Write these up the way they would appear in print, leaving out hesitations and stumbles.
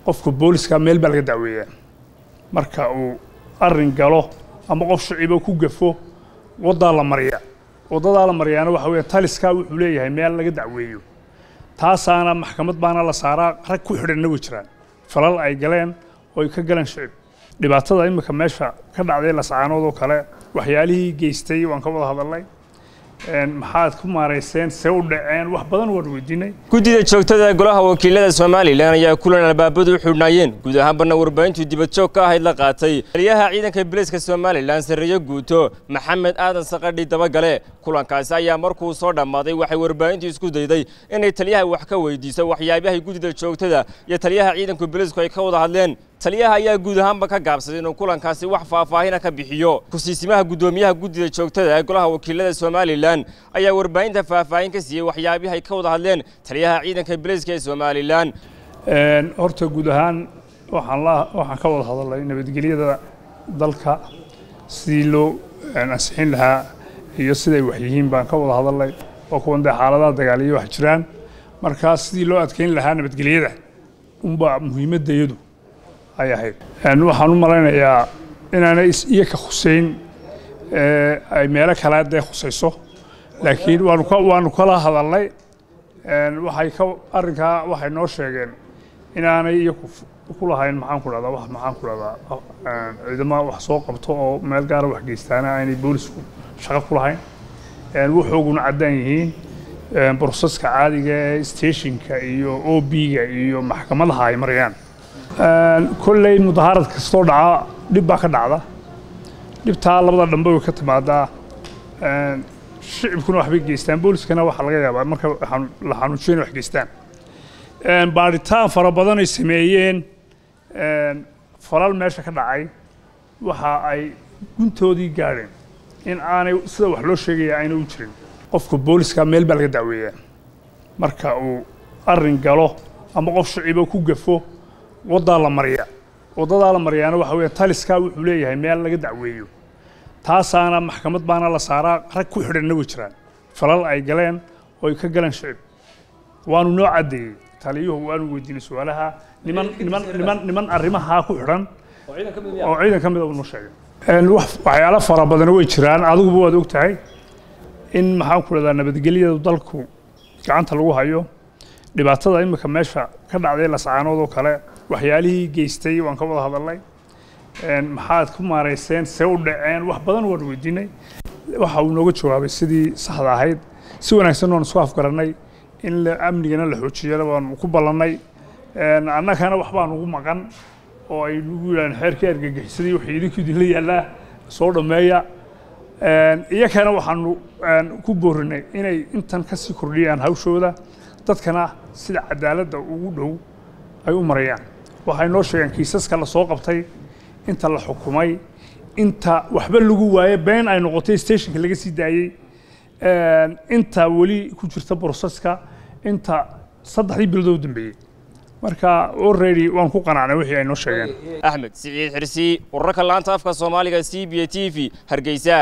qofka booliska meel baa laga dacweeyaa marka uu arrin galo ama qof shacib ku gafo wadada la mariyaana waxa weeye taliska wuxuu leeyahay meel laga dacweeyo taasaana maxkamad baana la saaraa rag ku xidhanna way jiraan falal ay galeen oo ay ka galeen shacib dhibaatada imika meesha ka dhacday la saanood oo kale waxyaalihii geystay waan ka wada hadalnay maxaad ku maareyseen see u dhaceen wax badan waan weydiinay guddiga joogtada golaha wakiilada Soomaaliland ayaa kulan albaabadu u xidhnayeen guud ahaan warbaahintu dibad joog ka ahayd la qaatay taliyaha ciidanka booliska Soomaaliland Sariyo Guuto Maxamed Aadan Saqadhi dabagale kulankaasi ayaa markuu soo dhamaaday waxay warbaahintu isku dayday inay taliyaha wax ka weydiiso waxyaabaha guddiga joogtada iyo taliyaha ciidanka booliska ay ka wada hadleen taliyaha ayaa guud ahaanba ka gaabsaday inuu kulankaasi wax faahfaahin ka bixiyo kusiisimaha gudoomiyaha guddiga joogtada ee golaha wakiilada Soomaaliland ayaa warbaahinta faahfaahin ka siiyay waxyaabaha ay ka wada hadleen taliyaha ciidanka booliska ee Soomaaliland horta guud ahaan waxaan ka wada hadalnay nabadgelyada dalka si loo ansixin lahaa iyo siday wax yihiin baan ka wada hadalnay oo kuwan xaaladaha dagaaliyo wax jiraan marka sidii loo adkeyn lahaa nabadgelyada umba muhiimaddeedu ay ahayd waxaan u maleynayaa inaanay iyaga khuseyn ay meelo kale ay khusayso laakiin waanu kala hadalnay waxay noo sheegeen inaanay iyagu ku lahayn maxaan ku dhahdaa ciidamada wax soo qabto oo meel gaar ah wax geystaan aanay boolisku shaqo ku lahayn wuxuuna cadaan yihiin boroseska caadiga ee stationka iyo OB-ga iyo maxkamadaha ay marayaan كلي مظاهرات كستور دعاء دبا كدعدا دبتها لبدا دنبا way ka timaadaa shicibkuna wax bay geystaan booliskana waxa laga yaabaa marka la xanuujin wax geystaan baaritaan fara badan ay sameeyeen falal meesha ka dhacay waxa ay guntoodii gaareen in aanay sida wax loo sheegay ayna u jirin qofka booliska meel baa laga dacweeyaa marka uu arrin galo ama qof shacib ku gafo wadada la mariyaana waxa weeye taliska wuxuu leeyahay meel laga dacweeyo taasaana maxkamad baana la saaraa rag ku xidhanna way jiraan falal ay galeen oo ay ka galeen shacib waanu noo cadeeyay taliyuhu waanu weydiinay su'aalaha niman arrimaha ku xidhan oo ciidan ka mid ah noo sheegay waxyaalo fara badan way jiraan adiguba waad ogtahay in maxaan ku leedahay nabadgelyada dalku gacanta lagu hayo dhibaatada imika meesha ka dhacday la saanood oo kale waxyaalihii geystay waan ka wada hadalnay maxaad ku maareyseen see u dhaceen wax badan waan weydiinay waxa uu nooga jawaabay sidii saxda ahayd si wanaagsan oo isku afgaranay in amnigana la xoojiyo waan ku ballanay annagana wax baan ugu maqan oo ay ugu yiraahdeen xeerka argagixisadii wixii idinkiidin la yaala soo dhameeya iyagana waxaanu ku boorinay inay intan ka sii kordhiyaan hawshooda dadkana sida cadaaladda ugu dhow ay u marayaan waxay noo sheegeen kiisaska la soo qabtay inta la xukumay inta waxba lagu waayay been ay noqotay stationka laga sii daayay inta wali ku jirta boroseska inta saddexdii bilood u dambeeyay marka already waan ku qanacnay wixii ay noo sheegeen Axmed Siciid Xirsi wararka laanta afka Soomaaliga CBA TV Hargeysa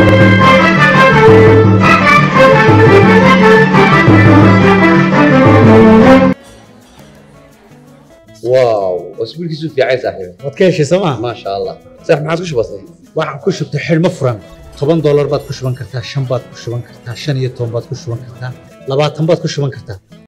واو واسبوع كيسو في عايز صاحبي wadkeeshi sama ما شاء الله صح ما عاد كش بسيط waxaan ku shubtay xilmo furan $10 baad ku shuban kartaa 5 baad ku shuban kartaa 15 baad ku shuban kartaa 20 baad ku shuban kartaa